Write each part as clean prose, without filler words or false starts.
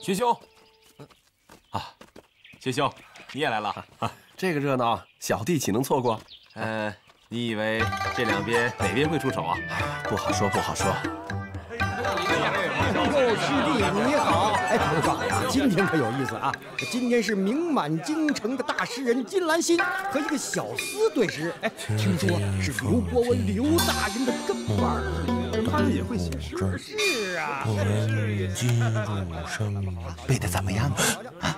学兄，学兄，你也来了啊！ 这个热闹，小弟岂能错过？ 你以为这两边哪边会出手啊？ 不好说，不好说。 师弟你好，哎，我告诉你啊，今天可有意思啊！今天是名满京城的大诗人金兰心和一个小厮对诗。哎，听说是刘伯温刘大人的跟班儿，他也会写诗。是啊， 进入生，背的怎么样啊？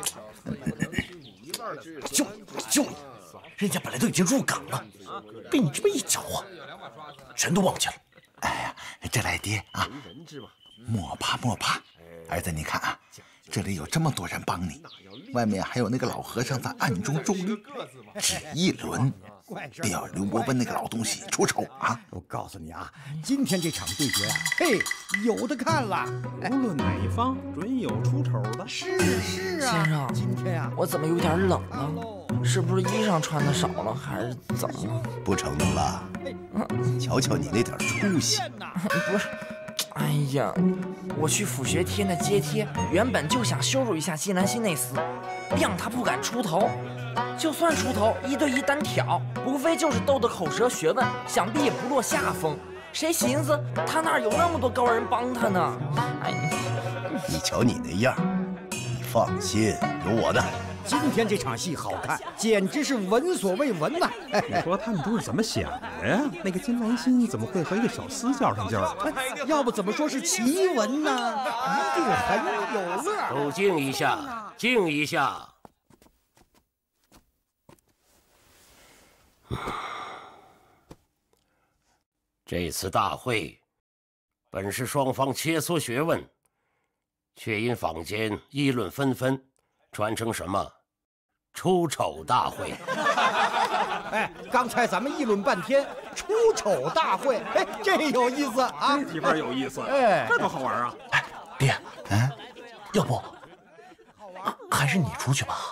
就人家本来都已经入岗了，被你这么一搅和，全都忘记了。哎呀，这来爹啊！莫怕莫怕，儿子，你看啊，这里有这么多人帮你，外面还有那个老和尚在暗中助力，只一轮，便要刘伯温那个老东西出丑啊！ 我告诉你啊，今天这场对决啊，嘿，有的看了。 无论哪一方，准有出丑的。 是啊， 先生， 今天啊， 我怎么有点冷呢？是不是衣裳穿的少了，还是怎么了？ 不成了，瞧瞧你那点出息。 不是。哎呀，我去府学贴那揭贴，原本就想羞辱一下金兰心那厮，让他不敢出头。就算出头，1对1单挑，无非就是斗得口舌学问，想必也不落下风。谁寻思他那儿有那么多高人帮他呢？哎， 你瞧你那样，你放心，有我的。 今天这场戏好看，简直是闻所未闻呐！ 你说他们都是怎么想的呀？那个金兰心怎么会和一个小厮较上劲儿？ 要不怎么说是奇闻呢？一定很有乐。 都静一下，静一下。这次大会本是双方切磋学问，却因坊间议论纷纷，传成什么出丑大会。 哎，刚才咱们议论半天出丑大会，哎，这有意思啊！ 这地方有意思， 哎， 这多好玩啊！ 哎，爹，要不还是你出去吧。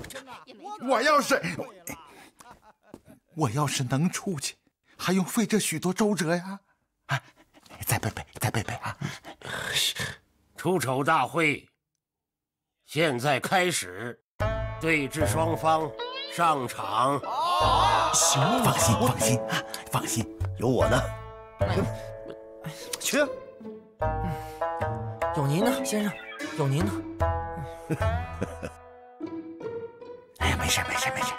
我要是能出去，还用费这许多周折呀？哎，再背背啊！ 出丑大会现在开始，对峙双方上场。 行，放心，有我呢。 去， 有您呢，先生，有您呢。 哎呀，没事，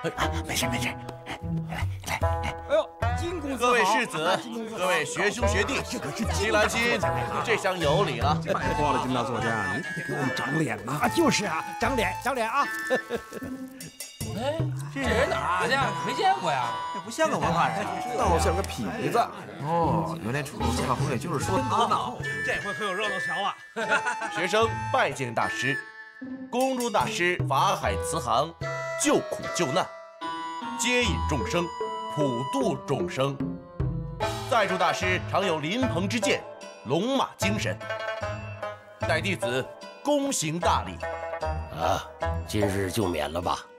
来。 哎呦，金公子， 各位世子，各位学兄学弟，金兰心，这厢有礼了。 拜托了，金大作家，你得给我们长脸呐！ 啊，就是啊，长脸啊！ 哎，这人哪儿去？没见过呀， 这不像个文化人， 倒像个痞子。 哦，原来楚家会就是说热闹。 这回可有热闹瞧啊！ 学生拜见大师，宫中大师法海慈航，救苦救难，接引众生，普度众生。在诸大师常有临棚之见，龙马精神，待弟子躬行大礼。 啊，今日就免了吧。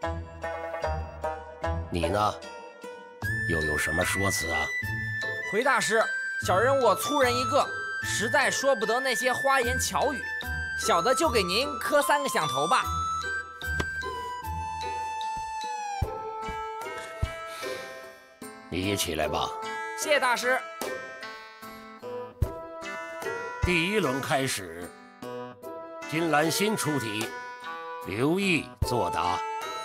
你呢，又有什么说辞啊？ 回大师，小人我粗人一个，实在说不得那些花言巧语，小的就给您磕3个响头吧。 你也起来吧。 谢大师。 第1轮开始，金兰心出题，刘毅作答。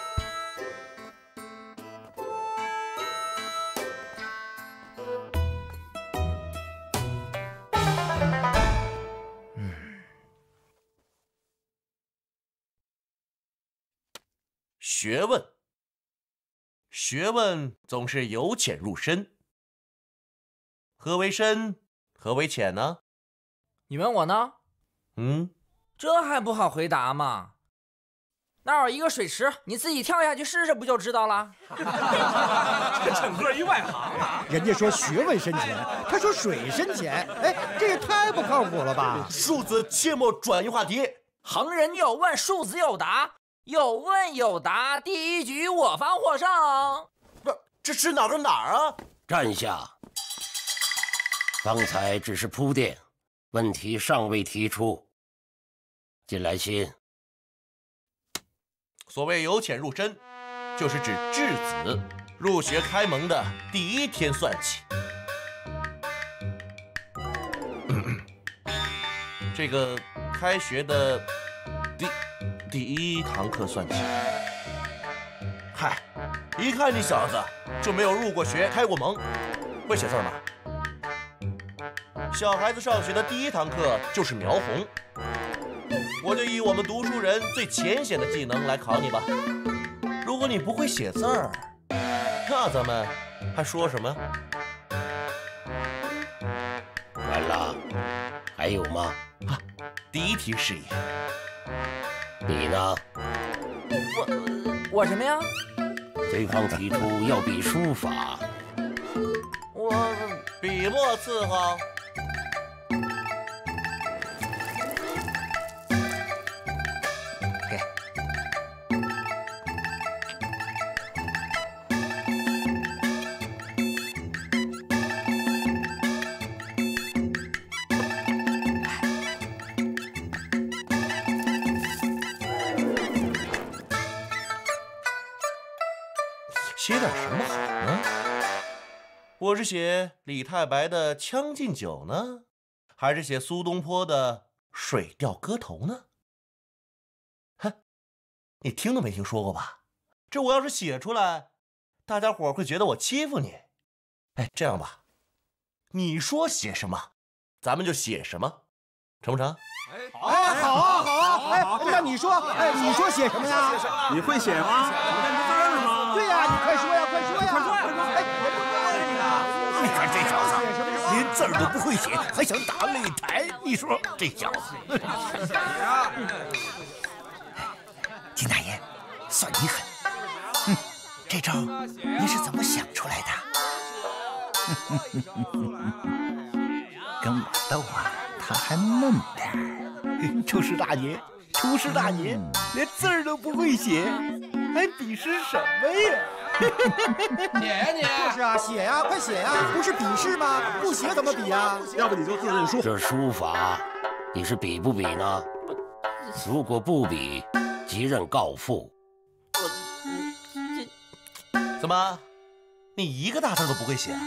学问总是由浅入深。何为深？何为浅呢？ 你问我呢？这还不好回答吗？那儿有一个水池，你自己跳下去试试，不就知道了？ 这整个一外行啊！ 人家说学问深浅，他说水深浅，哎，这也太不靠谱了吧！ 庶子切莫转移话题。 横人有问，庶子有答，有问有答，第1局我方获胜。 这是哪儿跟哪儿啊？ 站下。刚才只是铺垫，问题尚未提出。金兰心， 所谓由浅入深，就是指稚子入学开蒙的第一天算起。这个开学的第一堂课算起。嗨，一看你小子就没有入过学、开过蒙，会写字吗？小孩子上学的第一堂课就是描红，我就以我们读书人最浅显的技能来考你吧。如果你不会写字儿，那咱们还说什么？ 完了，还有吗？ 啊，第一题是也。 你呢？ 我什么呀？ 对方提出要比书法， 我笔墨伺候。给。写点什么好呢？我是写李太白的《将进酒》呢，还是写苏东坡的《水调歌头》呢？哼，你听都没听说过吧？这我要是写出来，大家伙会觉得我欺负你。哎，这样吧，你说写什么，咱们就写什么，成不成？ 哎，好啊，好啊！哎，那你说，你说写什么呀？ 你会写吗？ 对呀，你快说呀，快说呀！快说！哎， 你看这小子连字儿都不会写，还想打擂台，你说这小子。金大爷，算你狠！哼，这招你是怎么想出来的？跟我斗啊，他还嫩点儿。出师大爷，出师大爷，连字儿都不会写，还比试什么呀？ 写呀你！ 就是啊，写呀，快写呀！不是比试吗？不写怎么比呀？ 要不你就自认输。 这书法，你是比不比呢？如果不比，即任告复。 怎么，你一个大字都不会写？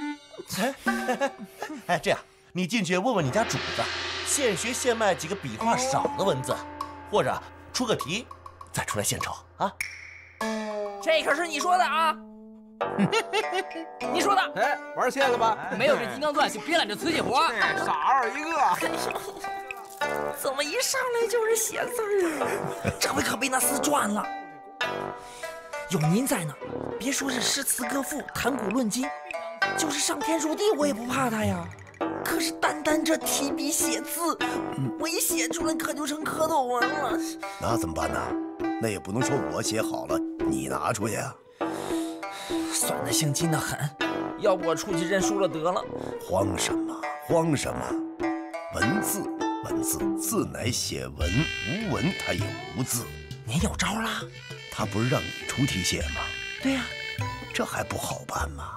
哎，这样，你进去问问你家主子，现学现卖几个笔画少的文字，或者出个题，再出来献丑啊！ 这可是你说的啊！你说的。 哎，玩线了吧？ 没有这金刚钻就别揽这瓷器活。 傻二一个。 怎么一上来就是写字儿啊？这回可被那厮赚了。有您在呢，别说是诗词歌赋、谈古论今，就是上天入地我也不怕他呀。可是单单这提笔写字，我一写出来可就成蝌蚪文了。 那怎么办呢？那也不能说我写好了，你拿出去啊。 算得姓金的很，要不我出去认输了得了。 慌什么？慌什么？文字，文字，字乃写文，无文它也无字。 您有招啦？ 他不是让你出题写吗？ 对呀， 这还不好办吗？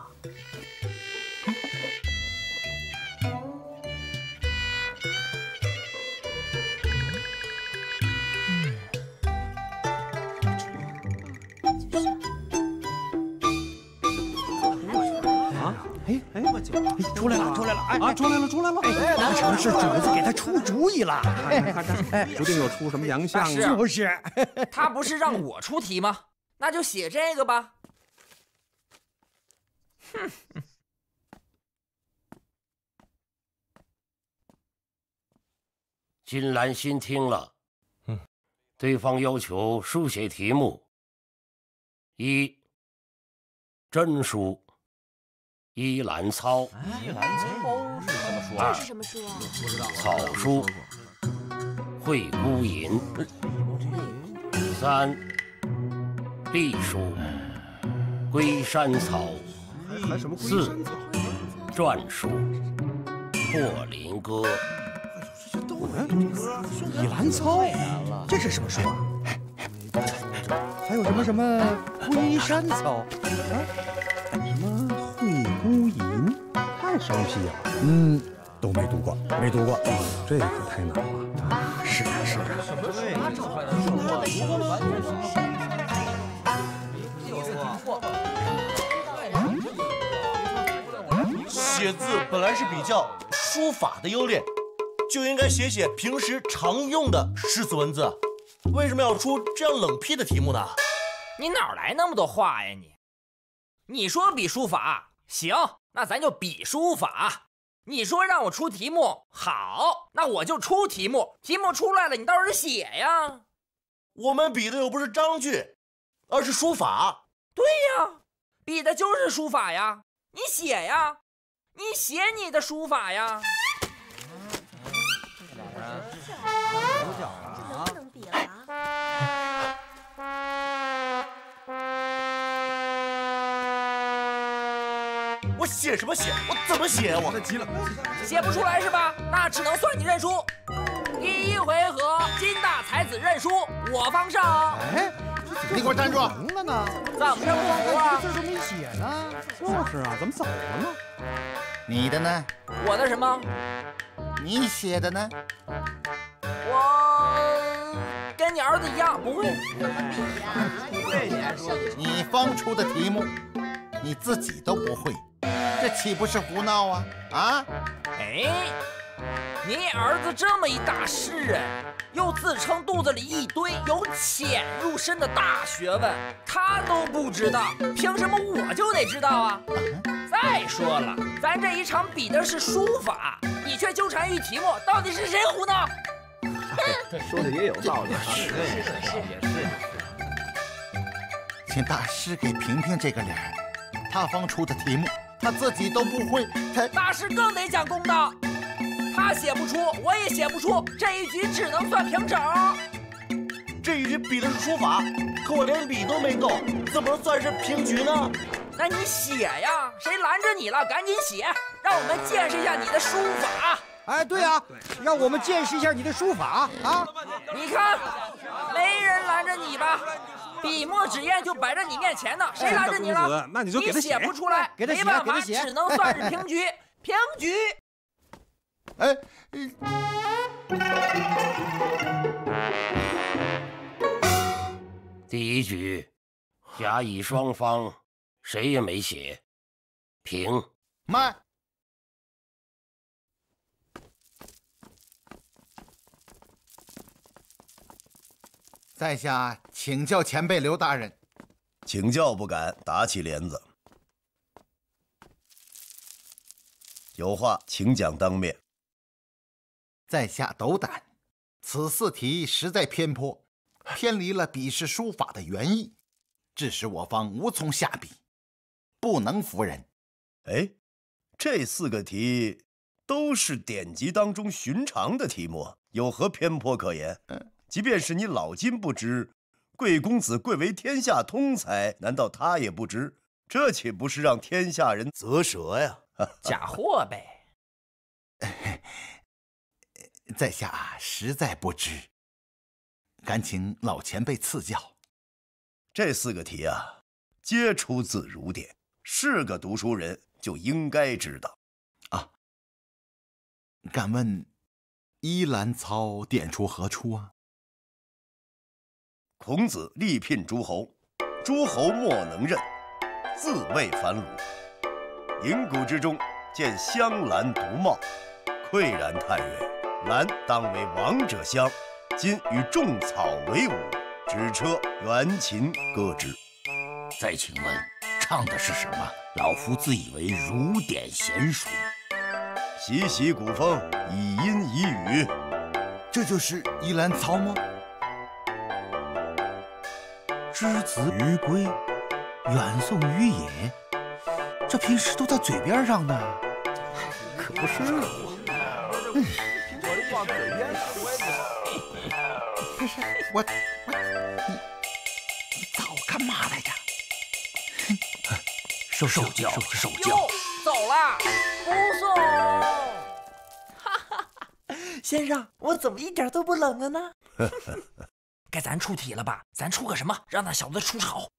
出来了，出来了！哎， 出来了，出来了！ 哎，那成是主子给他出主意了。 看，不定又出什么洋相呢？ 就是， 他不是让我出题吗？那就写这个吧。哼。 金兰心听了，对方要求书写题目：一、真书；一兰操。 一兰操是什么书啊？ 这是什么书啊？不知道。草书。会孤吟。三、隶书。龟山草。四、篆书。破林歌。 倚兰操，这是什么书啊？还有什么龟山草啊？什么会孤吟，太生僻了。都没读过，没读过。这可太难了啊！是啊，是啊。 写字本来是比较书法的优劣，就应该写写平时常用的诗词文字。为什么要出这样冷僻的题目呢？ 你哪来那么多话呀你？你说比书法行，那咱就比书法。你说让我出题目，好，那我就出题目。题目出来了，你到时候写呀。 我们比的又不是章句，而是书法。 对呀，比的就是书法呀。你写呀，你写你的书法呀。 我写什么写？我怎么写？我急了， 写不出来是吧？那只能算你认输。第一回合，金大才子认输，我方胜。 哎， 你给我站住！ 赢了呢？ 怎么着不服啊？ 字都没写呢。 就是啊，怎么走了呢？ 你的呢？ 我的什么？ 你写的呢？ 我跟你儿子一样，不会。 你方出的题目，你自己都不会，这岂不是胡闹啊？啊？ 哎，你儿子这么一大诗人，又自称肚子里一堆由浅入深的大学问，他都不知道，凭什么我就得知道啊？再说了，咱这一场比的是书法，你却纠缠于题目，到底是谁胡闹？ 说的也有道理啊，也是。 请大师给评评这个理儿，他方出的题目，他自己都不会， 大师更得讲公道，他写不出，我也写不出，这一局只能算平整。 这一局比的是书法，可我连笔都没够，怎么算是平局呢？ 那你写呀，谁拦着你了？赶紧写，让我们见识一下你的书法。 哎，对啊，让我们见识一下你的书法啊！ 你看，没人拦着你吧？笔墨纸砚就摆在你面前呢，谁拦着你了？ 那你就给他写。 你写不出来，没办法，只能算是平局。平局。 哎， 第一局，甲乙双方谁也没写，平。 慢。在下请教前辈刘大人。 请教不敢，打起帘子。有话请讲当面。 在下斗胆，此四题实在偏颇，偏离了比试书法的原意，致使我方无从下笔，不能服人。 哎，这4个题都是典籍当中寻常的题目，有何偏颇可言？即便是你老金不知，贵公子贵为天下通才，难道他也不知？这岂不是让天下人啧舌呀？ 假货呗。 在下实在不知，敢请老前辈赐教。 这4个题啊，皆出自儒典，是个读书人就应该知道。 啊，敢问依兰操点出何处啊？ 孔子力聘诸侯，诸侯莫能任，自谓反鲁。营谷之中，见香兰独茂，喟然叹曰：“兰当为王者香，今与众草为伍，只车元琴歌之。” 再请问，唱的是什么？老夫自以为儒典娴熟。 习习古风，以音以语。 这就是依兰操吗？ 之子于归，远送于野。这平时都在嘴边上的，可不是我。 我这往嘴边不是我，你早干嘛来着？ 受教。 哟，走了，不送。 哈哈，先生，我怎么一点都不冷了呢？ 该咱出题了吧？咱出个什么，让那小子出丑？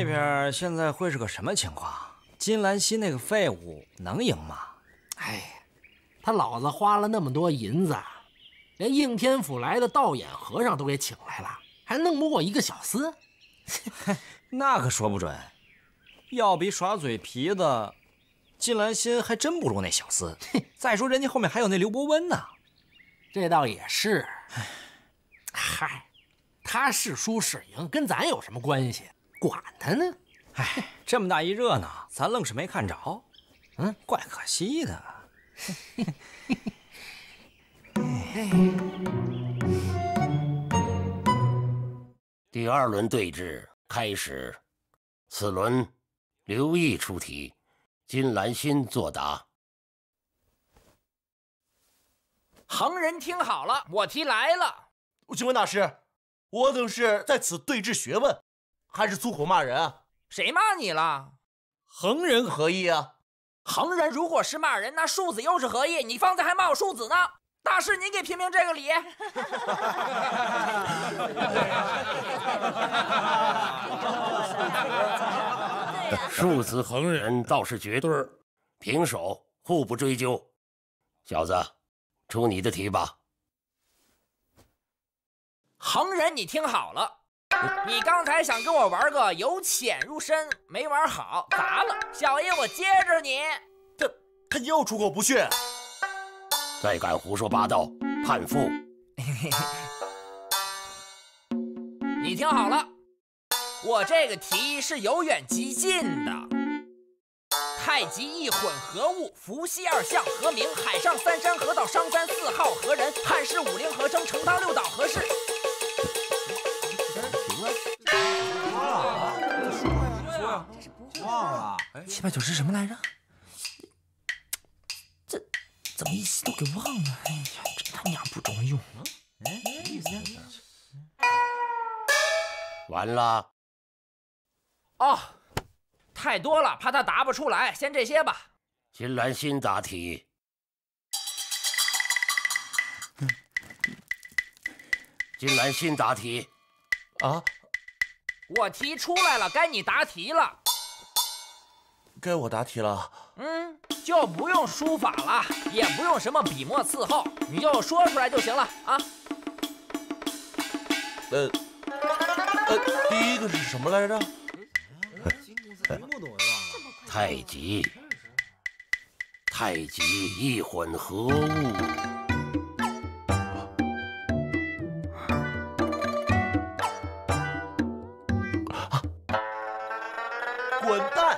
那边现在会是个什么情况？金兰心那个废物能赢吗？ 哎，他老子花了那么多银子，连应天府来的道眼和尚都给请来了，还弄不过一个小厮。 那可说不准，要比耍嘴皮子，金兰心还真不如那小厮。再说人家后面还有那刘伯温呢。 这倒也是。嗨，他是输是赢跟咱有什么关系？管他呢。 哎，这么大一热闹，咱愣是没看着，怪可惜的。 第2轮对峙开始，此轮刘毅出题，金兰心作答。 行人听好了，我题来了。 请问大师，我等是在此对峙学问，还是粗口骂人啊？ 谁骂你了？ 横人何意啊？ 横人如果是骂人，那庶子又是何意？你方才还骂我庶子呢。大师，您给评评这个理。 庶子横人倒是绝对儿，平手，互不追究。小子，出你的题吧。 横人，你听好了，你刚才想跟我玩个由浅入深，没玩好，砸了。小爷我接着你。 他又出口不逊。 再敢胡说八道，判负。 你听好了，我这个题是由远及近的。太极一混合物，伏羲2象合名，海上3山合道，商34号合人，汉室5陵合称，成汤6岛合氏。 忘了 789是什么来着？这怎么一吸都给忘了？哎呀，真他娘不中用！ 哎，什么意思？ 完了。 哦，太多了，怕他答不出来，先这些吧。 金兰心答题。金兰心答题。 啊？ 我题出来了，该你答题了。 该我答题了。 就不用书法了，也不用什么笔墨伺候，你就说出来就行了啊。 第一个是什么来着？ 太极，太极一混合物。 滚蛋！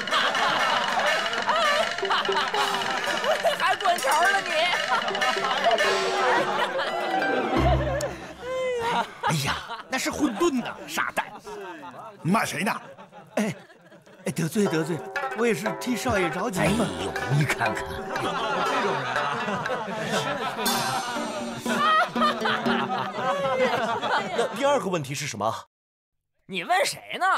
还滚球呢你！ 哎呀，那是混沌呐，傻蛋！你骂谁呢？ 哎，得罪，我也是替少爷着急嘛。 哎呦，你看看， 这种人啊。 那第2个问题是什么？ 你问谁呢？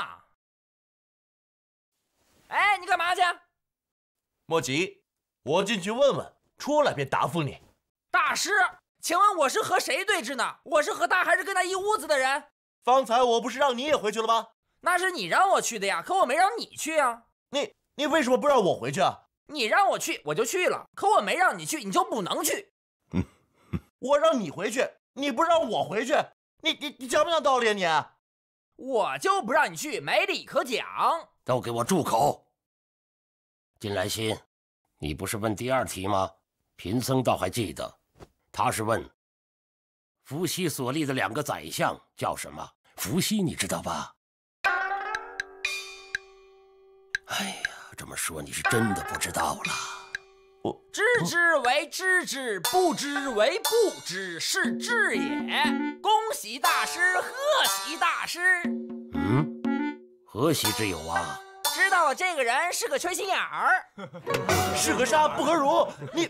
哎，你干嘛去？ 莫急，我进去问问，出来便答复你。 大师，请问我是和谁对峙呢？我是和他，还是跟他一屋子的人？ 方才我不是让你也回去了吗？ 那是你让我去的呀，可我没让你去啊。 你为什么不让我回去啊？ 你让我去，我就去了，可我没让你去，你就不能去。 我让你回去，你不让我回去，你讲不讲道理啊你？ 我就不让你去，没理可讲。 都给我住口！金兰心，你不是问第2题吗？贫僧倒还记得，他是问伏羲所立的2个宰相叫什么？伏羲你知道吧？哎呀，这么说你是真的不知道了。 知之为知之，不知为不知，是知也。恭喜大师，贺喜大师。 何喜之有啊？ 知道我这个人是个缺心眼儿， 是可杀不可辱。你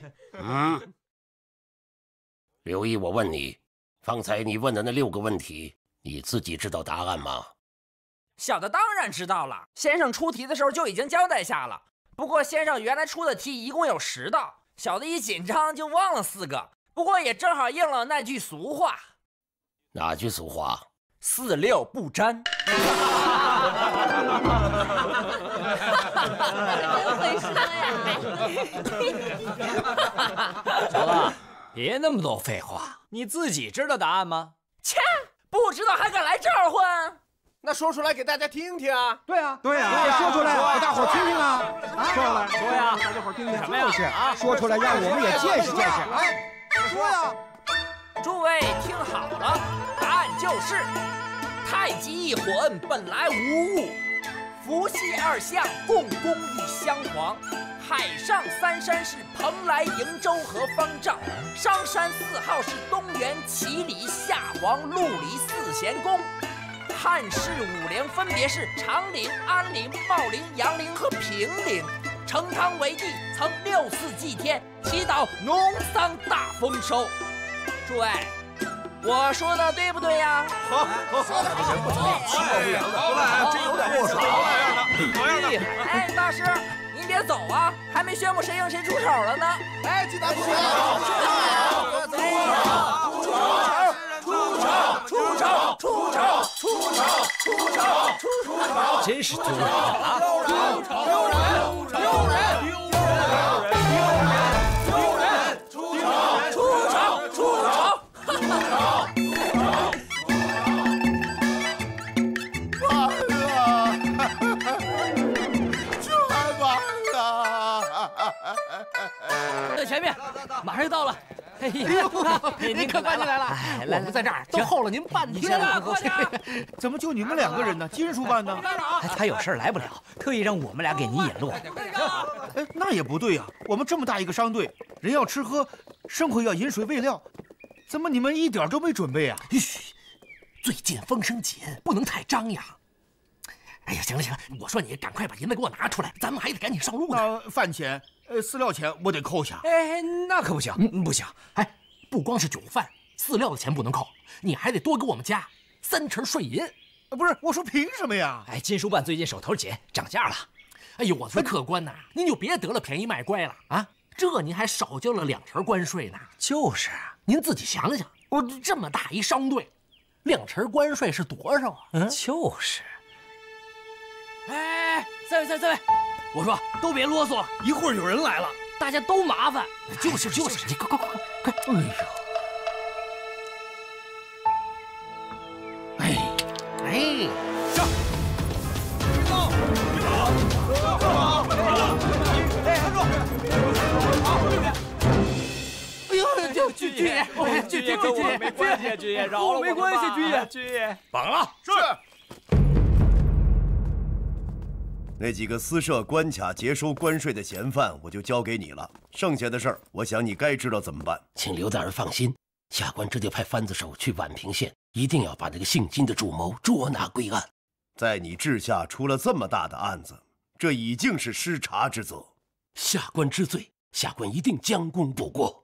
刘毅，我问你，方才你问的那6个问题，你自己知道答案吗？ 小的当然知道了，先生出题的时候就已经交代下了。不过先生原来出的题一共有10道，小的一紧张就忘了4个。不过也正好应了那句俗话。 哪句俗话？ 4、6不沾。 小子，别那么多废话，你自己知道答案吗？ 切，不知道还敢来这儿混？ 那说出来给大家听听啊！ 对啊， 对呀，说出来给大伙儿听听啊！说来， 说呀， 大家伙儿听听什么呀？ 就是啊，说出来让我们也见识见识。哎， 说呀！ 诸位听好了，答案就是太极一混本来无物，伏羲2象共工一相黄。海上3山是蓬莱、瀛洲和方丈，商山4号是东原、祁里、夏黄、陆离4贤宫。汉室5陵分别是长陵、安陵、茂陵、杨陵和平陵。成汤为帝，曾6次祭天，祈祷农桑大丰收。诸位，我说的对不对呀？ 好，说的不错，其貌不扬的，好，真有点墨水， 厉害！哎，大师，您别走啊，还没宣布谁赢谁出丑了呢。 哎，记得出丑， 真是丢人啊！丢人！ 在前面，马上就到了。哎呀，您可快进来了！我们在这儿都候了您半天了， 快点！怎么就你们2个人呢？金叔办呢？ 他有事来不了，特意让我们俩给您引路。 哎，那也不对呀！我们这么大一个商队，人要吃喝，生活要饮水喂料，怎么你们一点都没准备啊？ 嘘，最近风声紧，不能太张扬。哎呀，行了，我说你赶快把银子给我拿出来，咱们还得赶紧上路呢。 那饭钱、饲料钱我得扣下。 哎，那可不行，不行。 哎，不光是酒饭、饲料的钱不能扣，你还得多给我们加3成税银。 不是，我说凭什么呀？ 哎，金叔办最近手头紧，涨价了。 哎呦，我说客官呐，您就别得了便宜卖乖了啊！这您还少交了2成关税呢。 就是， 您自己想想，我这么大一商队，2成关税是多少啊？ 就是。 哎，三位，我说都别啰嗦了，一会儿有人来了，大家都麻烦。 就是，你快！哎呦，哎， 上！ 哎呦，军爷， 跟我没关系，军爷饶了我， 没关系， 军爷， 绑了。是。 那几个私设关卡劫收关税的嫌犯，我就交给你了。剩下的事儿，我想你该知道怎么办。 请刘大人放心，下官这就派番子手去宛平县，一定要把那个姓金的主谋捉拿归案。 在你治下出了这么大的案子，这已经是失察之责。 下官知罪，下官一定将功补过。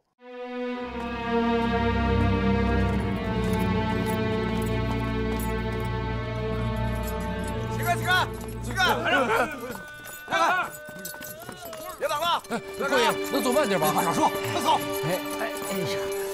起开！别挡了！ 贵爷，能走慢点吗？少说，快走！ 哎呀！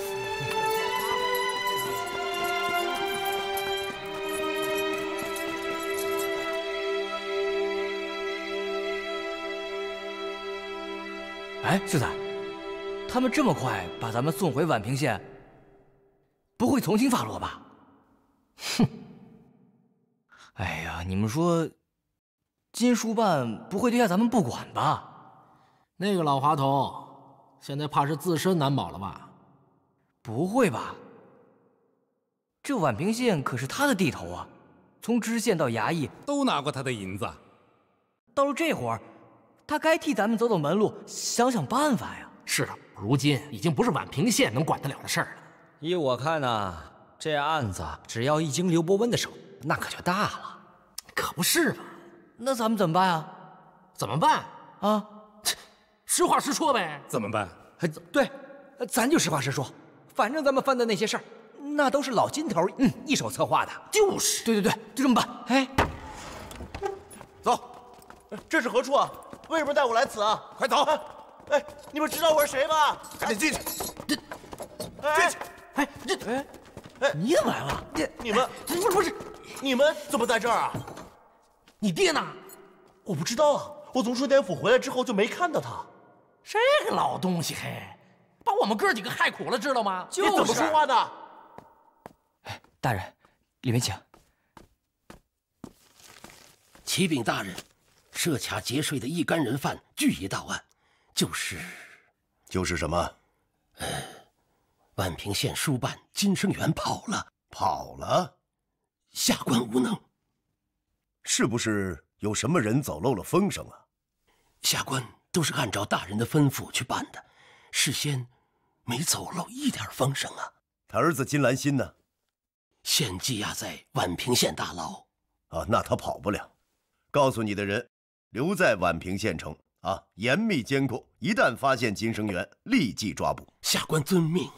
哎，秀才，他们这么快把咱们送回宛平县，不会从轻发落吧？哼！哎呀，你们说，金叔办不会丢下咱们不管吧？ 那个老滑头，现在怕是自身难保了吧？ 不会吧？这宛平县可是他的地头啊，从知县到衙役都拿过他的银子。 到了这会儿，他该替咱们走走门路，想想办法呀。 是的，如今已经不是宛平县能管得了的事儿了。 依我看呐，这案子只要一经刘伯温的手，那可就大了。 可不是嘛？ 那咱们怎么办啊？ 怎么办啊？ 实话实说呗。 怎么办？ 对，咱就实话实说。反正咱们犯的那些事儿，那都是老金头一手策划的。 就是。 对，就这么办。哎， 走，这是何处啊？为什么带我来此啊？快走！哎，你们知道我是谁吗？ 赶紧进去！ 进去！ 哎，这哎， 你怎么来了？ 你们不是，你们怎么在这儿啊？ 你爹呢？ 我不知道啊，我从顺天府回来之后就没看到他。 这个老东西，嘿，把我们哥几个害苦了，知道吗？ 你怎么说话的？ 大人，里面请。 启禀大人，设卡劫税的一干人犯聚一到案， 就是什么？ 万平县书办金生元跑了，下官无能。 是不是有什么人走漏了风声啊？ 下官都是按照大人的吩咐去办的，事先没走漏一点风声啊。 他儿子金兰心呢？ 现羁押在宛平县大牢。 啊，那他跑不了。告诉你的人，留在宛平县城啊，严密监控，一旦发现金生元，立即抓捕。 下官遵命。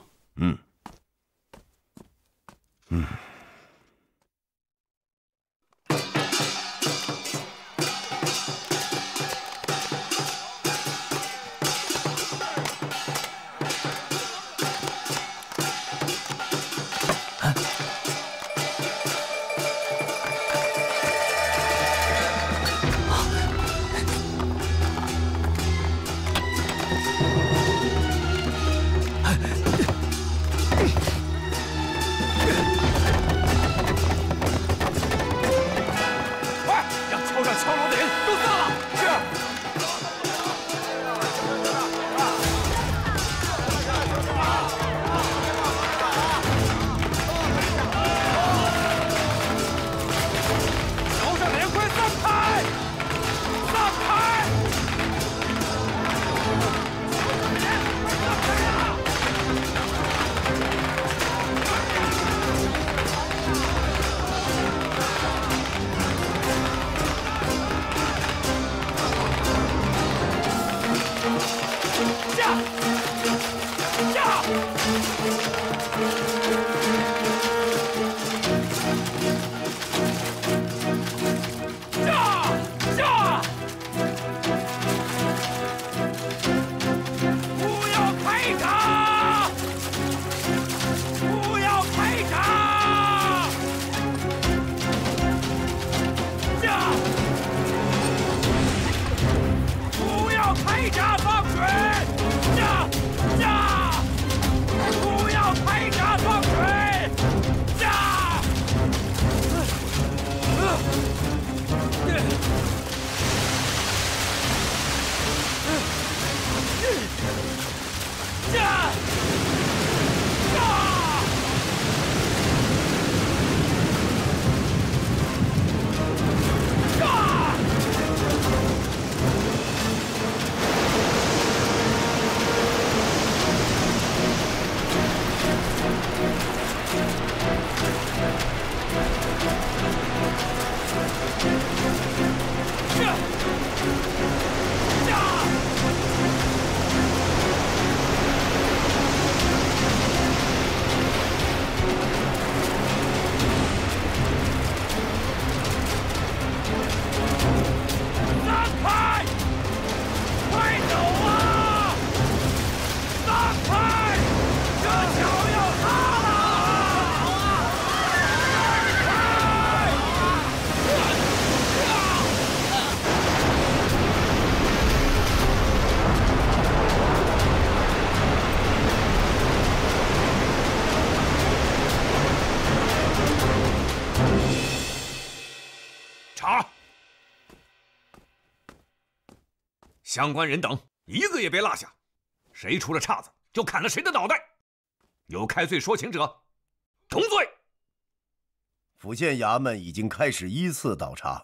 相关人等一个也别落下，谁出了岔子就砍了谁的脑袋。有开罪说情者，重罪。 府县衙门已经开始依次倒查。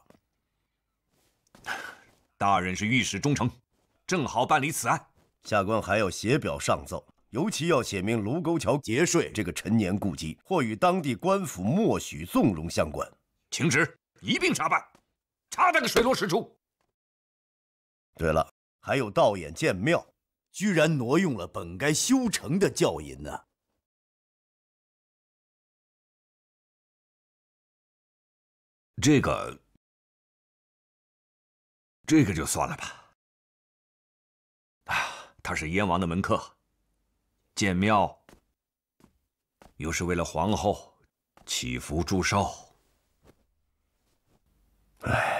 大人是御史中丞，正好办理此案。 下官还要写表上奏，尤其要写明卢沟桥劫税这个陈年故迹，或与当地官府默许纵容相关。 请旨，一并查办，查他个水落石出。 对了，还有道演建庙， 居然挪用了本该修成的教银呢。 这个就算了吧。他是燕王的门客，建庙又是为了皇后祈福祝寿。唉。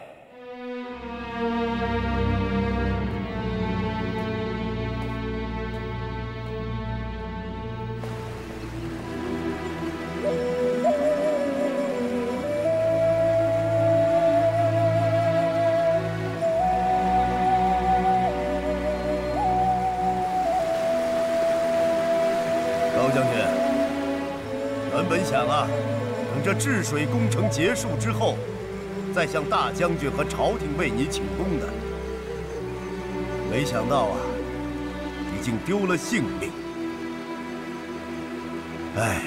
高将军，原本想啊，等这治水工程结束之后，再向大将军和朝廷为你请功的。没想到啊，已经丢了性命。唉，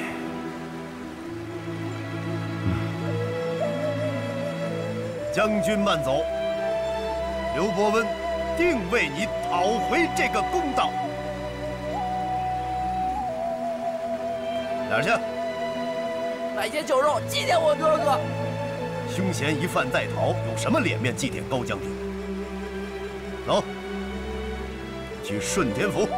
将军慢走，刘伯温定为你讨回这个公道。 哪儿去？ 买些酒肉祭奠我哥哥。 凶嫌一犯在逃，有什么脸面祭奠高将军？走，去顺天府。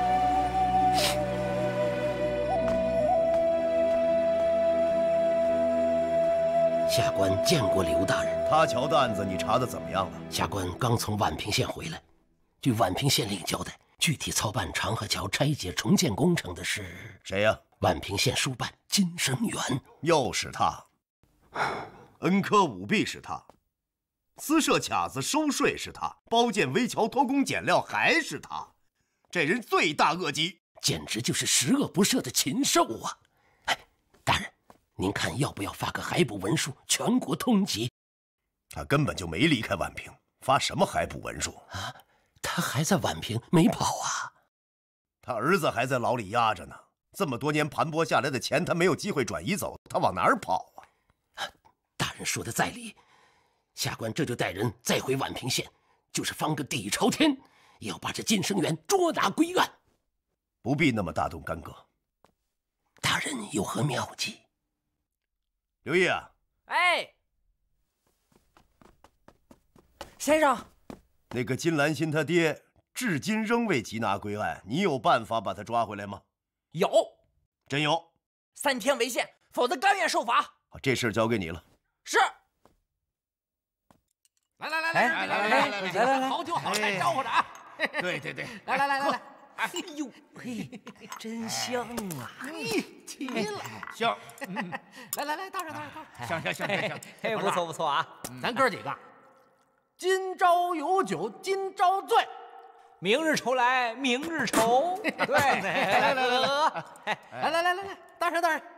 下官见过刘大人。 他桥的案子你查的怎么样了？ 下官刚从宛平县回来，据宛平县令交代，具体操办长河桥拆解重建工程的是谁呀？ 宛平县书办金生元， 又是他；恩科舞弊是他；私设卡子收税是他；包建危桥偷工减料还是他。这人罪大恶极， 简直就是十恶不赦的禽兽啊！哎，大人，您看要不要发个海捕文书，全国通缉？ 他根本就没离开宛平，发什么海捕文书啊？他还在宛平没跑啊？ 他儿子还在牢里压着呢。 这么多年盘剥下来的钱，他没有机会转移走，他往哪儿跑啊？ 大人说的在理，下官这就带人再回宛平县，就是方个底朝天，也要把这金生元捉拿归案。 不必那么大动干戈。 大人有何妙计？ 刘毅啊， 哎，先生， 那个金兰心他爹至今仍未缉拿归案，你有办法把他抓回来吗？ 有， 真有 ，3天为限，否则甘愿受罚。 这事交给你了。 是。 来，好酒好菜招呼着啊！ 对对对， 来， 哎呦嘿，真香啊！ 齐了， 香。 来，倒上。 香。 嘿，不错啊！ 咱哥几个，今朝有酒今朝醉。 明日愁来明日愁，对， 来，倒上， 来，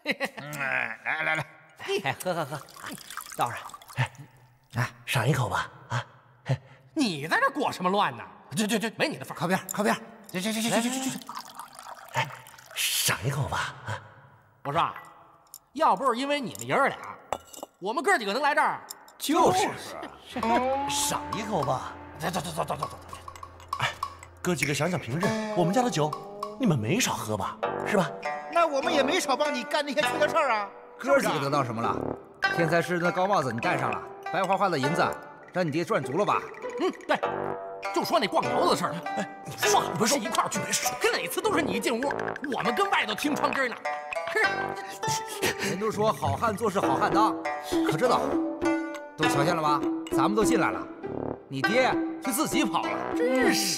喝，倒上， 哎，赏一口吧，啊！ 你在这裹什么乱呢？去，没你的份儿。 靠边，去，哎，赏一口吧，啊！ 我说，要不是因为你们爷儿俩，我们哥几个能来这儿， 就是赏一口吧。 走。 哥几个想想平日我们家的酒，你们没少喝吧？是吧？ 那我们也没少帮你干那些缺德事儿啊。 哥几个得到什么了？天才狮子的高帽子你戴上了，白花花的银子让你爹赚足了吧？ 对，就说那逛窑子的事儿，说好不是一块儿去，可哪次都是你一进屋，我们跟外头听窗根呢。 人都说好汉做事好汉当，可知道？都瞧见了吧？咱们都进来了，你爹却自己跑了， 真是。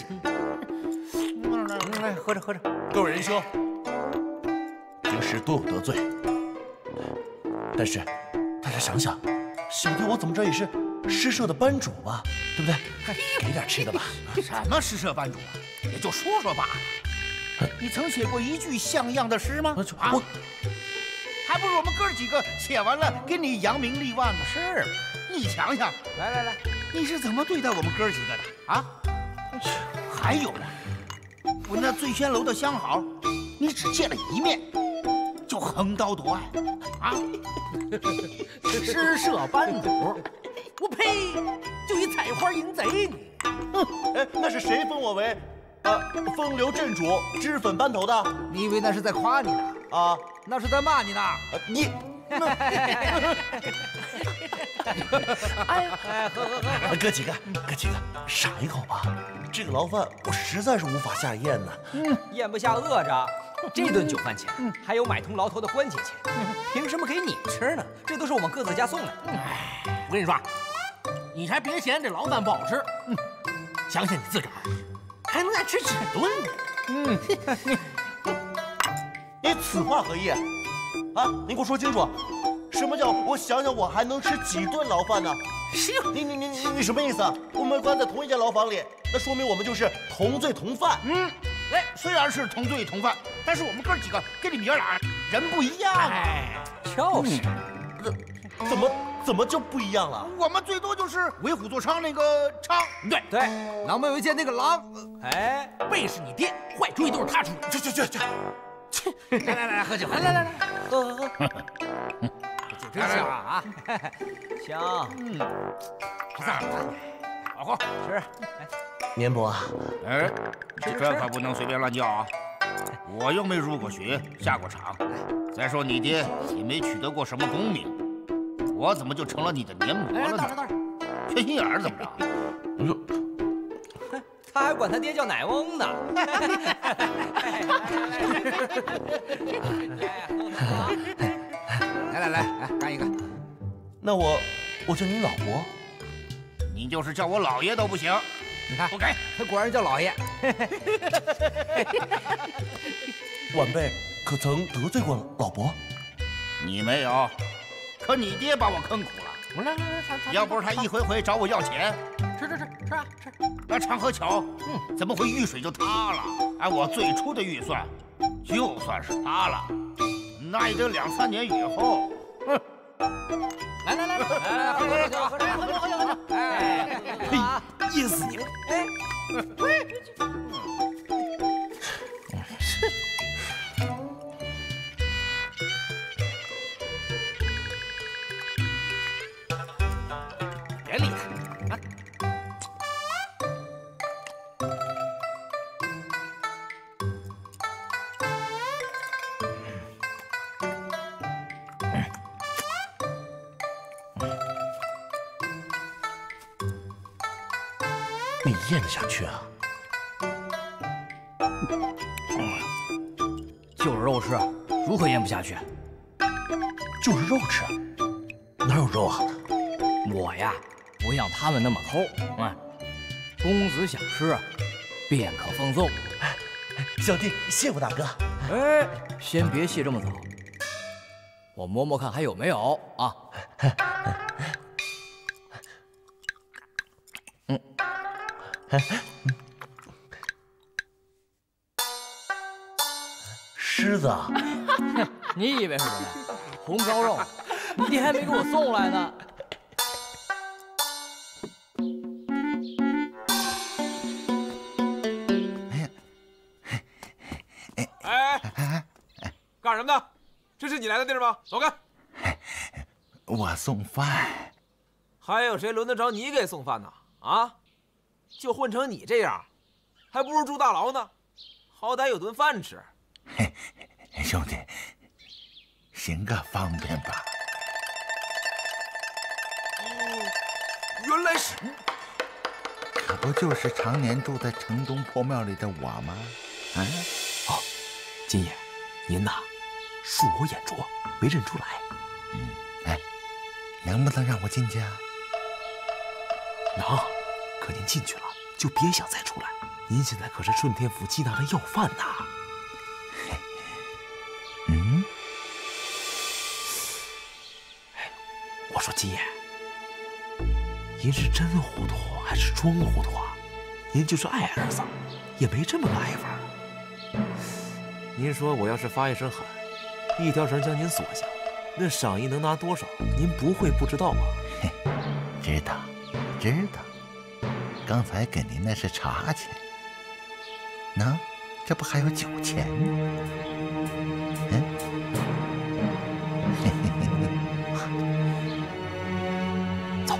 来，喝着。 各位仁兄，平时多有得罪，但是大家想想，小弟我怎么着也是诗社的班主吧，对不对？给点吃的吧。 什么诗社班主啊？也就说说吧。你曾写过一句像样的诗吗？ 我还不如我们哥几个写完了给你扬名立万的。是，你想想，来，你是怎么对待我们哥几个的啊？还有啊，我那醉仙楼的相好，你只见了一面，就横刀夺爱啊！ 诗社班主，我呸！就一采花淫贼你！ 哎，那是谁封我为风流镇主、脂粉班头的？ 你以为那是在夸你呢？ 啊， 那是在骂你呢！ 你。 哎，喝！ 哥几个，赏一口吧。这个牢饭我实在是无法下咽呐。 咽不下，饿着。 这顿酒饭钱还有买通牢头的关节钱，凭什么给你吃呢？这都是我们各自家送的。 我跟你说，你还别嫌这牢饭不好吃，想想你自个儿还能再吃几顿呢。 你此话何意？啊，你给我说清楚，什么叫我想想我还能吃几顿牢饭呢？你什么意思啊？我们关在同一间牢房里，那说明我们就是同罪同犯。 哎，虽然是同罪同犯，但是我们哥几个跟你们爷俩人不一样啊。 就是， 怎么就不一样了？ 我们最多就是为虎作伥那个伥。 对，狼狈为奸那个狼。哎， 背是你爹，坏主意都是他出的。 去， 来，喝酒，来， 喝。酒真香啊！香。 不散了， 好喝， 吃。 年伯， 哎，这可不能随便乱叫啊！我又没入过学，下过场。再说你爹也没取得过什么功名，我怎么就成了你的年伯了呢？缺心眼儿怎么着？ 哎呦， 他还管他爹叫奶翁呢。来，干一个。 那我叫你老伯， 你就是叫我老爷都不行。 你看， 不给， 他果然叫老爷。 晚辈可曾得罪过老伯？ 你没有，可你爹把我坑苦了。 来， 要不是他一回回找我要钱， 吃啊！ 那长河桥，怎么会遇水就塌了？按我最初的预算，就算是塌了，那也得2、3年以后。 来，喝酒！哎， 噎死你了！ 别理他啊！ 你咽得下去啊？ 就是肉吃，如何咽不下去？ 就是肉吃，哪有肉啊？ 我呀，不像他们那么抠。公子想吃，便可奉送。 小弟谢过大哥。 哎，先别谢这么早，我摸摸看还有没有啊？ 狮子啊！ 你以为是什么？红烧肉，你爹还没给我送来呢。 干什么呢？这是你来的地儿吗？走开！ 我送饭。 还有谁轮得着你给送饭呢？啊？就混成你这样，还不如住大牢呢，好歹有顿饭吃。 兄弟，行个方便吧。 原来是， 可不就是常年住在城东破庙里的我吗？ 金爷，您呐，恕我眼拙，没认出来。 能不能让我进去啊？ 能，可您进去了就别想再出来。您现在可是顺天府缉拿的要犯呐。我说金爷，您是真糊涂还是装糊涂啊？您就是爱儿子，也没这么个爱法。您说我要是发一声喊，一条绳将您锁下，那赏银能拿多少？您不会不知道吧？ 知道。刚才给您那是茶钱，喏，这不还有酒钱吗？ 走，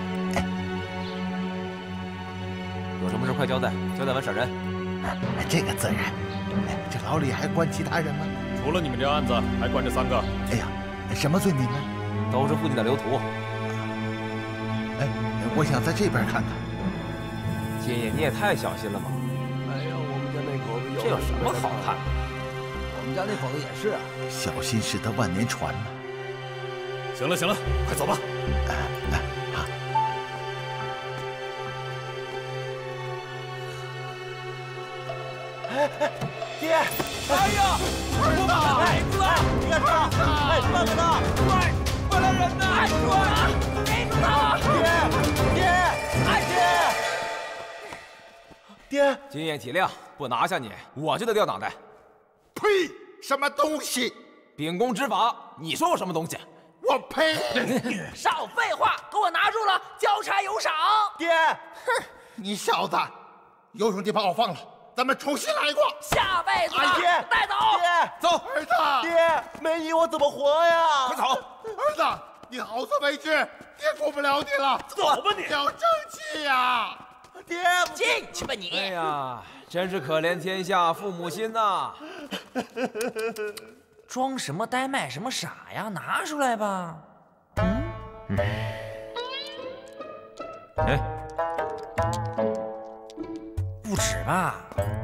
有什么事快交代，交代完闪人。 这个自然。这牢里还关其他人吗？ 除了你们这案子，还关着3个。 哎呀，什么罪名啊？ 都是附近的流徒。 我想在这边看看。 金爷，你也太小心了吧！ 哎呀，我们家那口子这有什么好看的？ 我们家那口子也是啊。 小心驶得万年船呢。 行了行了，快走吧。 爹！哎呀！儿子！哎，别杀！哎，放开他！快来人呐！哎，别住他！ 爹！ 经验体谅，不拿下你，我就得掉脑袋。 呸！什么东西？ 秉公执法，你说我什么东西？ 我呸！ 少废话，给我拿住了，交差有赏。 爹！哼！你小子，有种就把我放了。咱们重新来过， 下辈子爹带走。 爹， 走， 儿子，爹，没你我怎么活呀？ 快走， 儿子，你好自为之，爹顾不了你了。 走吧你， 要争气呀！爹， 进去吧你。 哎呀，真是可怜天下父母心呐！ 装什么呆卖什么傻呀？拿出来吧。 哎。 不止吧，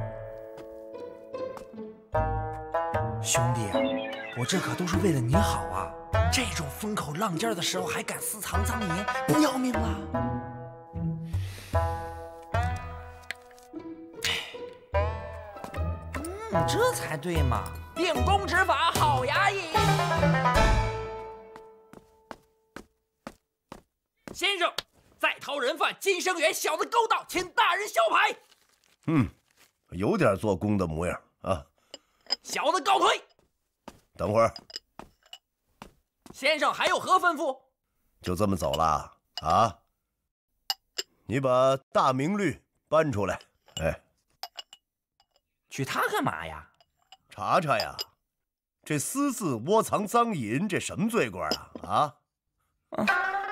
兄弟，我这可都是为了你好啊！这种风口浪尖的时候还敢私藏赃银，不要命了？这才对嘛！秉公执法，好衙役。先生，在逃人犯金生元小子勾当，请大人销牌。 有点做工的模样啊！ 小子告退。 等会儿， 先生还有何吩咐？ 就这么走了啊？你把大明律搬出来，哎， 取他干嘛呀？ 查查呀，这私自窝藏赃银，这什么罪过啊？啊？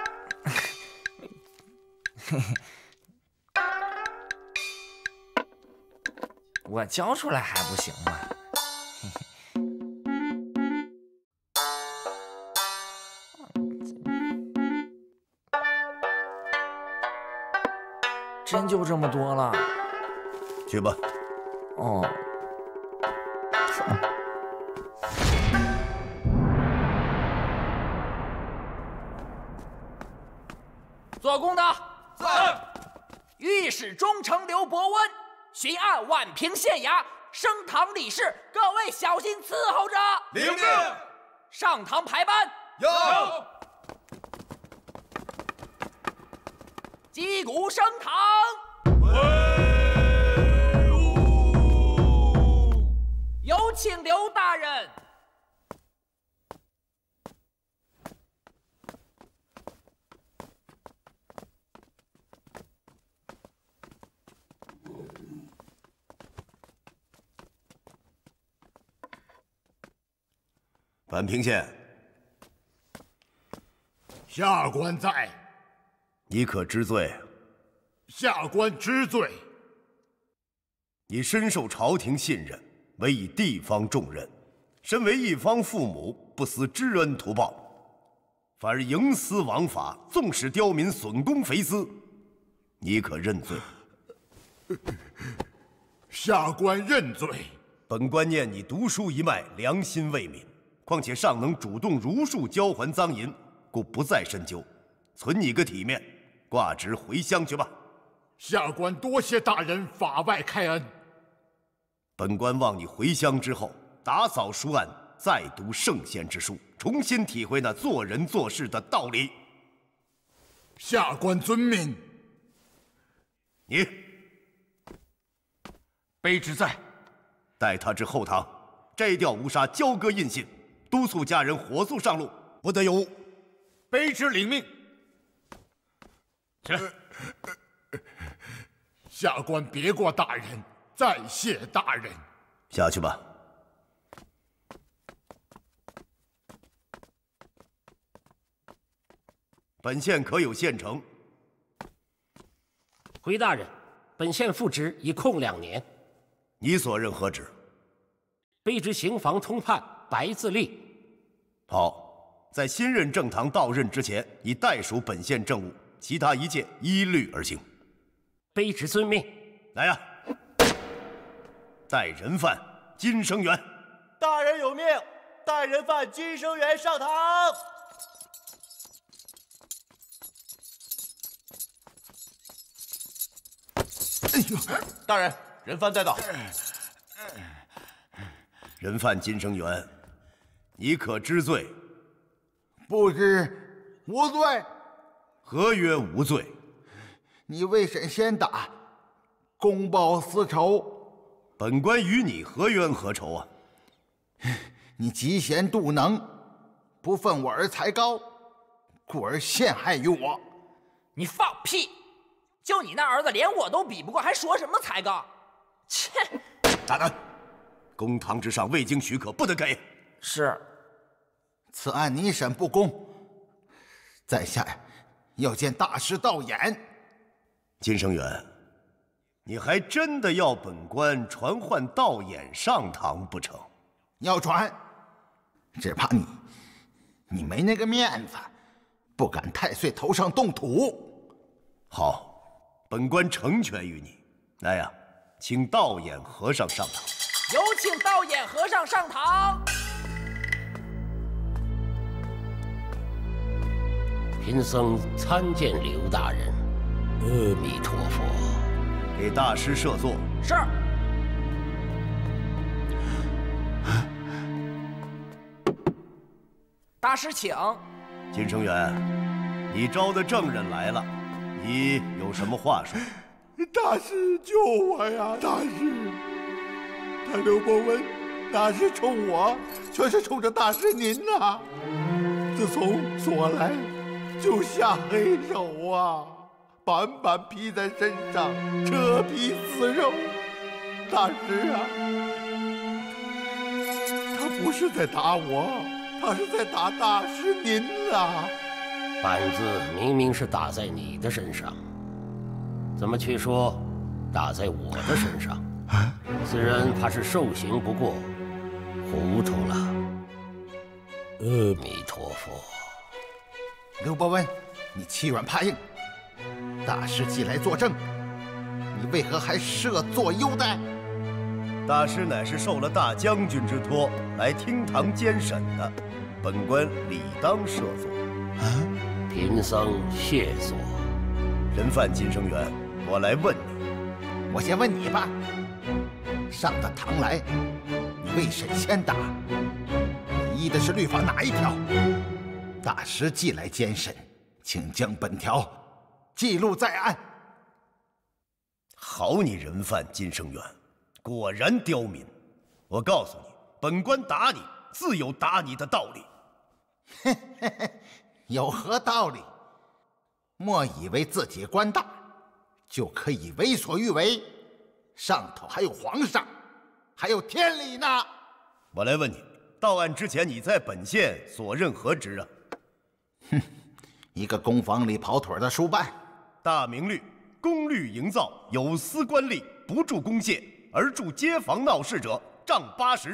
我交出来还不行吗？真就这么多了？ 去吧。 哦。做工的，在。御史中丞刘伯温。巡按宛平县衙，升堂理事，各位小心伺候着。 领命。 上堂排班。 有。 击鼓升堂。有请刘大人。 宛平县， 下官在。 你可知罪？ 下官知罪。 你深受朝廷信任，委以地方重任，身为一方父母，不思知恩图报，反而营私枉法，纵使刁民，损公肥私，你可认罪？ 下官认罪。 本官念你读书一脉，良心未泯。况且尚能主动如数交还赃银，故不再深究，存你个体面，挂职回乡去吧。 下官多谢大人法外开恩。 本官望你回乡之后，打扫书案，再读圣贤之书，重新体会那做人做事的道理。 下官遵命。 你， 卑职在。 带他至后堂，摘掉乌纱，交割印信。督促家人火速上路，不得有误。 卑职领命。起来。 下官别过大人，再谢大人。 下去吧。本县可有县城？ 回大人，本县复职已空2年。 你所任何职？ 卑职刑房通判白自立。 好，在新任正堂到任之前，你代属本县政务，其他一切依律而行。 卑职遵命。 来呀，带人犯金生元。 大人有命，带人犯金生元上堂。 哎呦， 大人，人犯带到。 人犯金生元，你可知罪？ 不知，无罪。 何曰无罪？ 你未审先打，公报私仇。 本官与你何冤何仇啊？ 你嫉贤妒能，不忿我儿才高，故而陷害于我。 你放屁！就你那儿子，连我都比不过，还说什么才高？切！ 大胆！公堂之上未经许可，不得给。 是。 此案你审不公，在下要见大师道演。 金生元，你还真的要本官传唤道演上堂不成？ 要传，只怕你没那个面子，不敢太岁头上动土。 好，本官成全于你。来呀，请道演和尚上堂。 有请道演和尚上堂。 贫僧参见刘大人。阿弥陀佛。 给大师设座。 是。大师请。 金生元，你招的证人来了，你有什么话说？ 大师救我呀！大师，他刘伯温哪是冲我，全是冲着大师您呐！自从所来，就下黑手啊，板板披在身上，扯皮撕肉。大师啊，他不是在打我，他是在打大师您啊！ 板子明明是打在你的身上，怎么却说打在我的身上？此人怕是受刑不过，糊涂了。阿弥陀佛。 刘伯温，你欺软怕硬，大师既来作证，你为何还设座优待？ 大师乃是受了大将军之托来厅堂监审的，本官理当设座。 贫僧谢座。 人犯金生元，我来问你。 我先问你吧，上得堂来，你未审先打，你依的是律法哪一条？大师既来监审，请将本条记录在案。 好你人犯金生元，果然刁民！我告诉你，本官打你，自有打你的道理。 有何道理？莫以为自己官大，就可以为所欲为。上头还有皇上，还有天理呢。 我来问你，到案之前你在本县所任何职啊？ 哼，一个工坊里跑腿的书办。 大明律，公律营造，有司官吏不助公械而助街坊闹事者，杖80。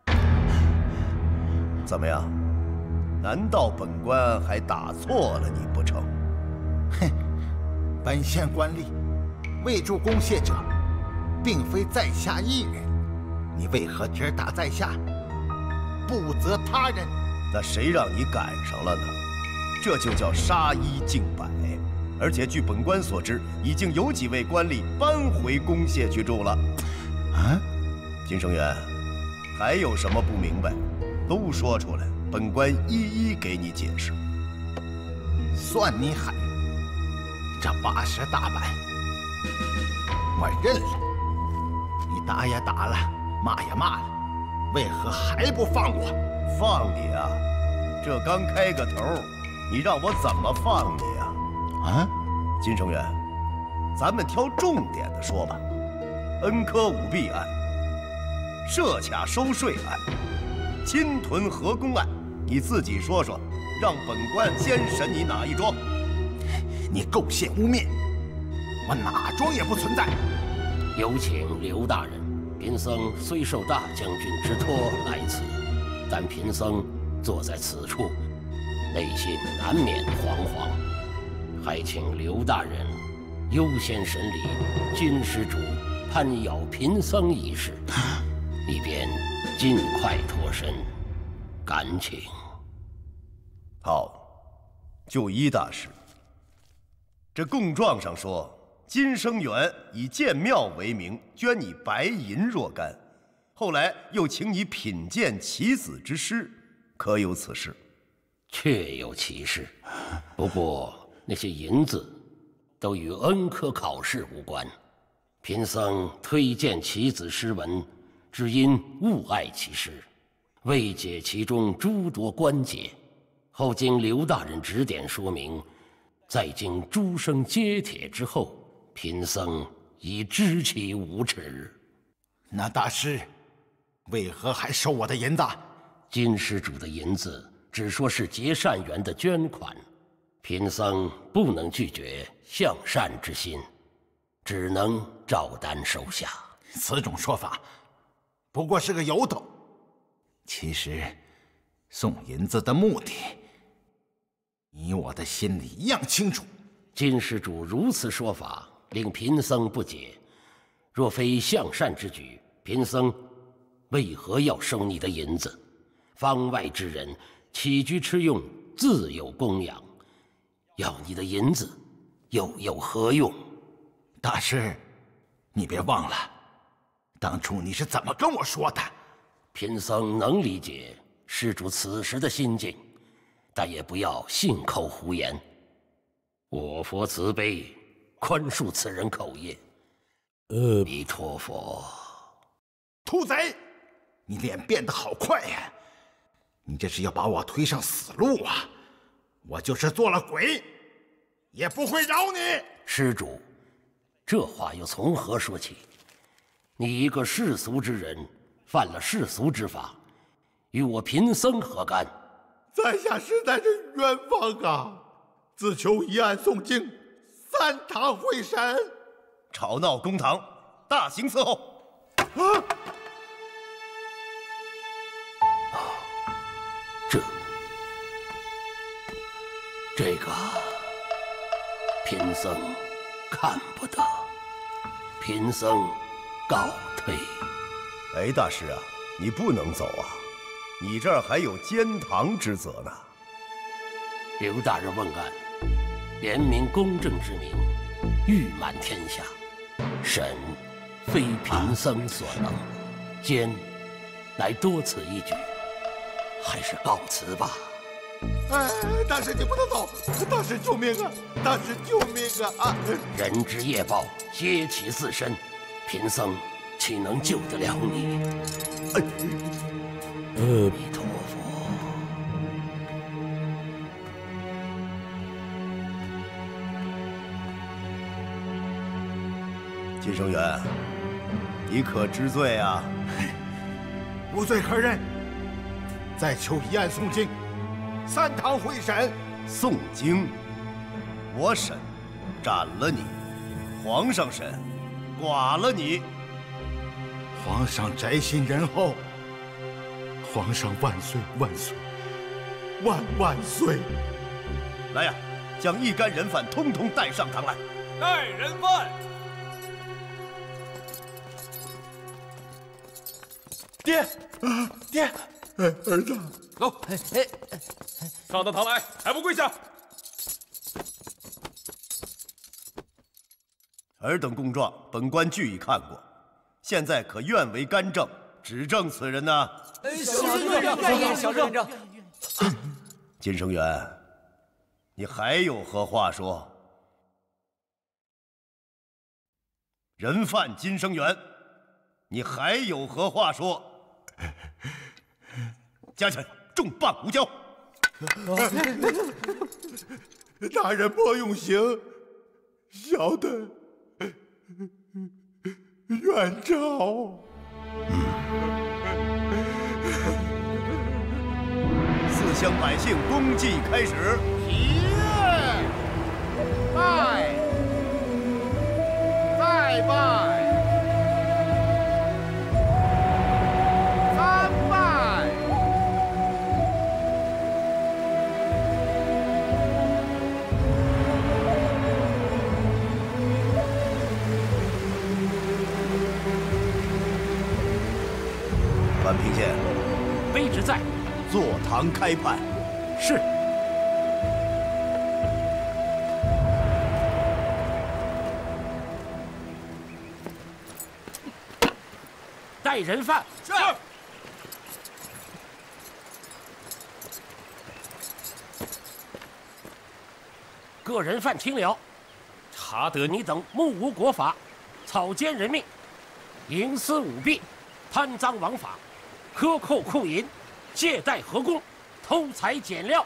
怎么样？难道本官还打错了你不成？ 哼，本县官吏未助公械者，并非在下一人，你为何只打在下，不责他人？ 那谁让你赶上了呢？这就叫杀一儆百。而且据本官所知，已经有几位官吏搬回公械去住了。 啊， 金生元，还有什么不明白，都说出来，本官一一给你解释。 算你狠，这80大板，我认了。你打也打了，骂也骂了，为何还不放我？ 放你啊！这刚开个头，你让我怎么放你啊？ 啊， 金生元，咱们挑重点的说吧。恩科舞弊案、设卡收税案、侵屯河工案，你自己说说，让本官先审你哪一桩？ 你构陷污蔑，我哪桩也不存在。 有请刘大人。贫僧虽受大将军之托来此，但贫僧坐在此处，内心难免惶惶。还请刘大人优先审理军施主攀咬贫僧一事，以便尽快脱身，赶请。 好，就依大师。这供状上说，金生元以建庙为名，捐你白银若干，后来又请你品鉴棋子之诗，可有此事？ 确有其事，不过那些银子都与恩科考试无关。贫僧推荐棋子诗文，只因误爱其诗，未解其中诸多关节。后经刘大人指点说明，在经诸生揭帖之后，贫僧已知其无耻。 那大师为何还收我的银子？ 金施主的银子只说是结善缘的捐款，贫僧不能拒绝向善之心，只能照单收下。 此种说法不过是个由头。其实送银子的目的，你我的心里一样清楚。 金施主如此说法，令贫僧不解。若非向善之举，贫僧为何要收你的银子？方外之人起居吃用自有供养，要你的银子又有何用？ 大师，你别忘了，当初你是怎么跟我说的？ 贫僧能理解施主此时的心境，但也不要信口胡言。我佛慈悲，宽恕此人口业。阿弥陀佛。 兔贼，你脸变得好快呀！你这是要把我推上死路啊！我就是做了鬼，也不会饶你。 施主，这话又从何说起？你一个世俗之人，犯了世俗之法，与我贫僧何干？ 在下实在是冤枉啊！自求一案诵经，3堂会审， 吵闹公堂，大刑伺候。 这个贫僧看不得，贫僧告退。 哎，大师啊，你不能走啊，你这儿还有监堂之责呢。 刘大人问案，廉明公正之名誉满天下，审非贫僧所能，监乃多此一举，还是告辞吧。 哎，大师你不能走！大师救命啊！大师救命啊！ 人之业报，皆其自身，贫僧岂能救得了你？阿弥陀佛。 金生元，你可知罪啊？ 无罪可认，再求一案诵经，3堂会审。 诵经，我审，斩了你；皇上审，剐了你。 皇上宅心仁厚，皇上万岁万岁万万岁！ 来呀，将一干人犯通通带上堂来。 带人犯。 爹，爹， 儿子， 走，上到堂来，还不跪下！ 尔等供状，本官俱已看过，现在可愿为干政，指证此人呢？ 小正正。 金生元，你还有何话说？人犯金生元，你还有何话说？家臣重磅无交。 大人莫用刑，小的愿照。 四乡百姓公祭开始。 拜，再拜。 宛平县， 卑职在， 坐堂开判。 是。带人犯。 是。 个人犯听了，查得你等目无国法，草菅人命，营私舞弊，贪赃枉法，克扣库银，借贷合工，偷财减料。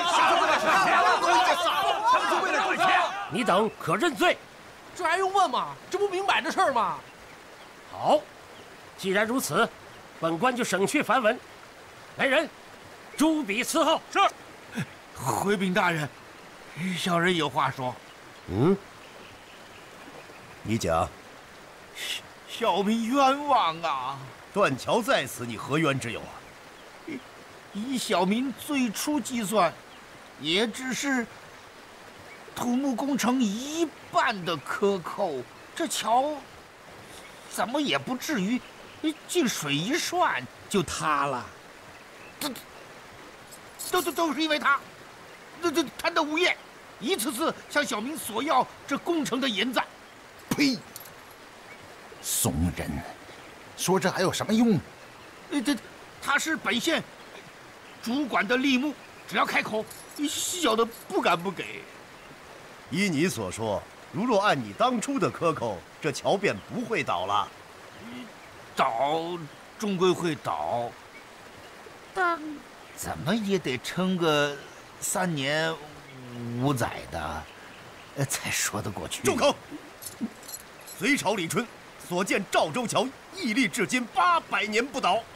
你等可认罪。 这还用问吗？这不明摆着事儿吗？ 好，既然如此，本官就省去繁文。来人，朱笔伺候。 是。回禀大人，小人有话说。 嗯，你讲。 小民冤枉啊！ 断桥在此，你何冤之有啊？ 以小民最初计算，也只是土木工程一半的克扣，这桥怎么也不至于进水一涮就塌了。都是因为他，这贪得无厌，一次次向小民索要这工程的银子。 呸！怂人，说这还有什么用？ 他是本县主管的吏目，只要开口，小的不敢不给。 依你所说，如若按你当初的克扣，这桥便不会倒了。 倒终归会倒，但怎么也得撑个3年5载的，才说得过去。 住口！隋朝李春所建赵州桥屹立至今800年不倒。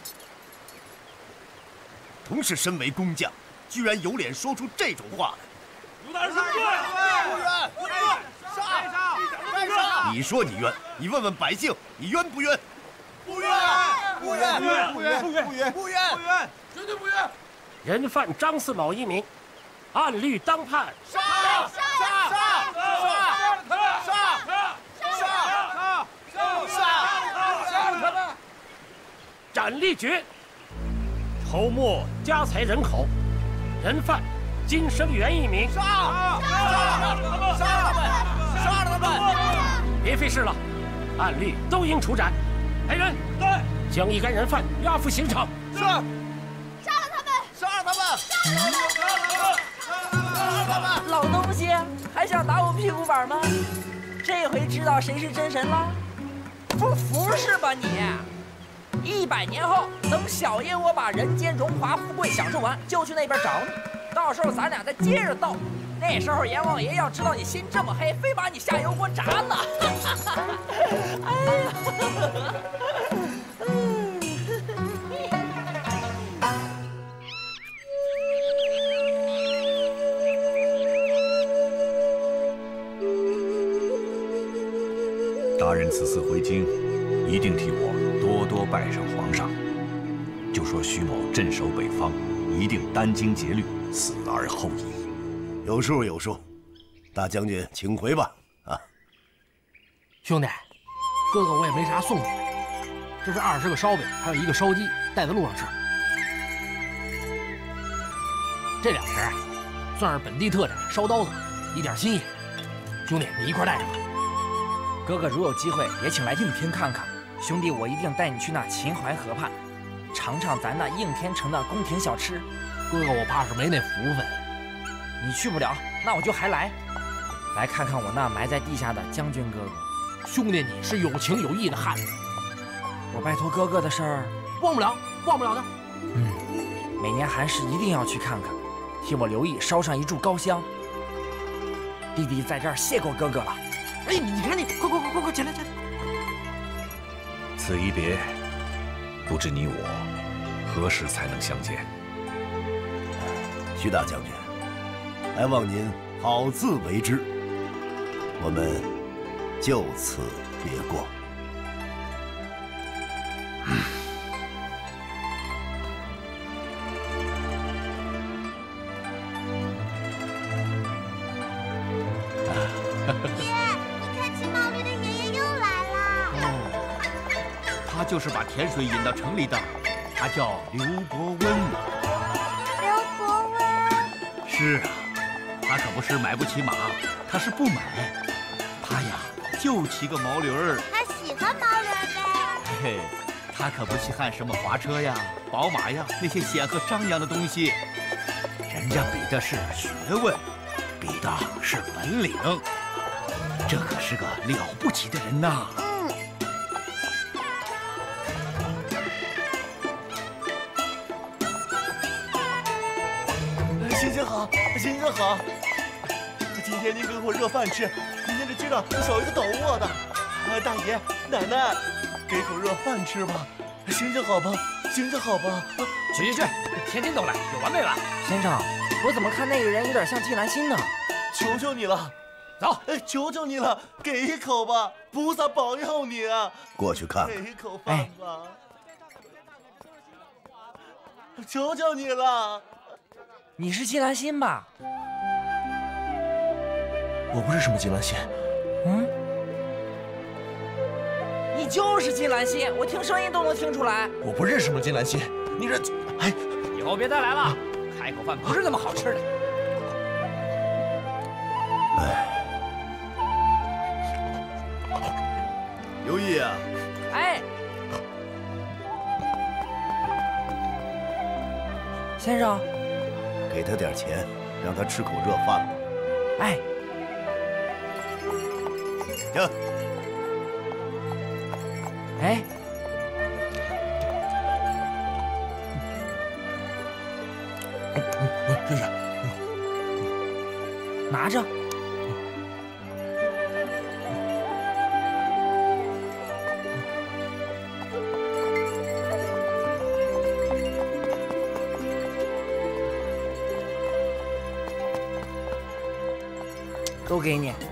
同是身为工匠，居然有脸说出这种话来。 刘大人是冤！ 不冤！杀！你说你冤，你问问百姓，你冤不冤？ 不冤！不冤！不冤！不冤！不冤！不冤！绝对不冤！ 人犯张四卯1名，按律当判。 杀！杀！ 斩立决。筹募家财人口，人犯金生元1名。 杀了他们！ 别费事了，按律都应处斩。来人， 对， 将一干人犯押赴刑场。 是。 杀了他们！ 杀了他们！ 杀了他们！老东西，还想打我屁股板吗？这回知道谁是真神了？不服是吧你？100年后，等小爷我把人间荣华富贵享受完，就去那边找你。到时候咱俩再接着斗。那时候阎王爷要知道你心这么黑，非把你下油锅炸了。哎呀！ 大人此次回京，一定替我多多拜上皇上。就说徐某镇守北方，一定殚精竭虑，死而后已。 有数有数，大将军请回吧。啊， 兄弟，哥哥我也没啥送你，这是20个烧饼，还有1个烧鸡，带在路上吃。这2瓶啊，算是本地特产烧刀子，一点心意。兄弟，你一块带着吧。 哥哥如有机会，也请来应天看看。兄弟，我一定带你去那秦淮河畔，尝尝咱那应天城的宫廷小吃。 哥哥，我怕是没那福分。 你去不了，那我就还来看看我那埋在地下的将军哥哥。 兄弟，你是有情有义的汉子， 我拜托哥哥的事儿， 忘不了的。 每年寒食一定要去看看，替我留意烧上一炷高香。弟弟在这儿谢过哥哥了。 哎，你赶紧，快起来！ 此一别，不知你我何时才能相见？ 徐大将军，还望您好自为之。我们就此别过。 就是把甜水引到城里的，他叫刘伯温。 刘伯温？ 是啊，他可不是买不起马，他是不买。他呀，就骑个毛驴儿。 他喜欢毛驴呗。 嘿嘿，他可不稀罕什么华车呀、宝马呀那些显赫张扬的东西。人家比的是学问，比的是本领。这可是个了不起的人呐！ 行行好，行行好。今天您给我热饭吃，明天这街上少一个倒卧的。大爷、奶奶，给口热饭吃吧，行行好吧，行行好吧。 去，天天都来，有完没完？ 先生，我怎么看那个人有点像季兰心呢？ 求求你了，走，求求你了，给一口吧，菩萨保佑你啊！ 过去看看。 给一口饭吧，求求你了。 你是季兰心吧？ 我不是什么季兰心。 你就是季兰心，我听声音都能听出来。 我不认识什么金兰心，你这，哎， 以后别再来了，开口饭不是那么好吃的。 刘毅啊， 哎，先生， 给他点钱，让他吃口热饭吧。 哎， 行。 哎， 这是， 拿着。都给你。